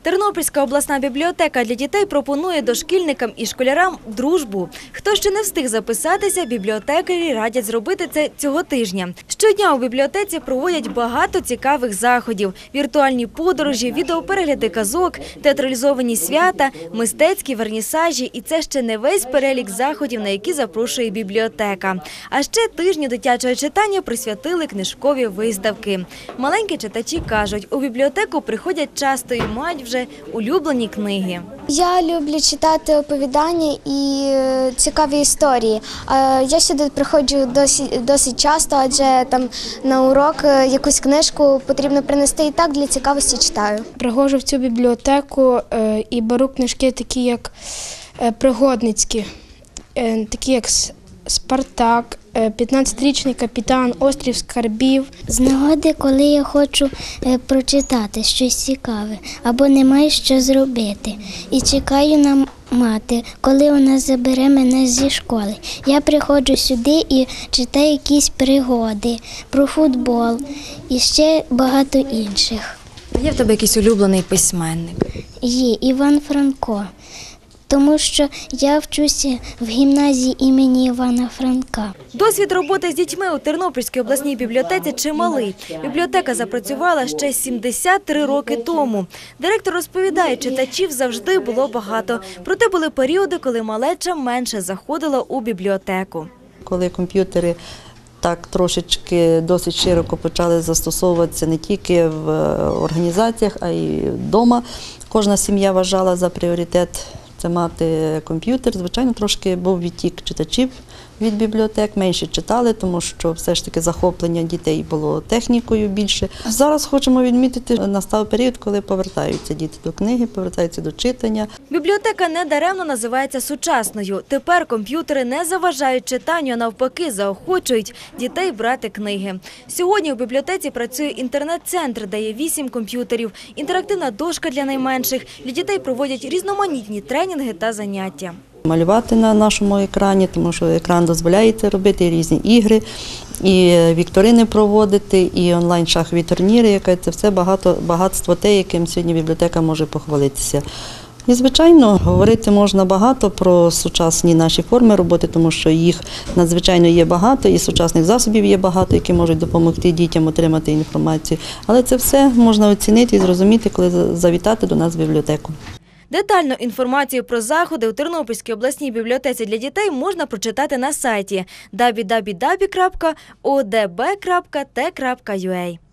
Тернопільська обласна бібліотека для дітей пропонує дошкільникам і школярам дружбу. Хто ще не встиг записатися, бібліотекарі радять зробити це цього тижня. Щодня у бібліотеці проводять багато цікавих заходів – віртуальні подорожі, відеоперегляди казок, театралізовані свята, мистецькі вернісажі. І це ще не весь перелік заходів, на які запрошує бібліотека. А ще тижню дитячого читання присвятили книжкові виставки. Маленькі читачі кажуть, у бібліотеку приходять часто і мають вже улюблені книги. Я люблю читати оповідання і цікаві історії. Я сюди приходжу досить часто, адже там на урок якусь книжку потрібно принести і так для цікавості читаю. Приходжу в цю бібліотеку і беру книжки такі, як пригодницькі, такі як «Спартак», «15-річний капітан», «Острів скарбів». З нагоди, коли я хочу прочитати щось цікаве або не маю що зробити. І чекаю на мати, коли вона забере мене зі школи. Я приходжу сюди і читаю якісь пригоди про футбол і ще багато інших. Є в тебе якийсь улюблений письменник? Є Іван Франко. Тому що я вчуся в гімназії імені Івана Франка. Досвід роботи з дітьми у Тернопільській обласній бібліотеці чималий. Бібліотека запрацювала ще 73 роки тому. Директор розповідає, читачів завжди було багато. Проте були періоди, коли малеча менше заходила у бібліотеку. Коли комп'ютери так трошечки досить широко почали застосовуватися не тільки в організаціях, а й вдома, кожна сім'я вважала за пріоритет це мати комп'ютер. Звичайно, трошки був відтік читачів від бібліотек, менше читали, тому що все ж таки захоплення дітей було технікою більше. Зараз хочемо відмітити, настав період, коли повертаються діти до книги, повертаються до читання. Бібліотека недаремно називається сучасною. Тепер комп'ютери не заважають читанню, а навпаки заохочують дітей брати книги. Сьогодні у бібліотеці працює інтернет-центр, де є 8 комп'ютерів, інтерактивна дошка для найменших. Для дітей проводять різноманітні тренінги та заняття. Малювати на нашому екрані, тому що екран дозволяє це робити, і різні ігри, і вікторини проводити, і онлайн-шахові турніри, яке це все багатство те, яким сьогодні бібліотека може похвалитися. І, звичайно, говорити можна багато про сучасні наші форми роботи, тому що їх надзвичайно є багато, і сучасних засобів є багато, які можуть допомогти дітям отримати інформацію. Але це все можна оцінити і зрозуміти, коли завітати до нас в бібліотеку. Детальну інформацію про заходи у Тернопільській обласній бібліотеці для дітей можна прочитати на сайті www.odb.t.ua.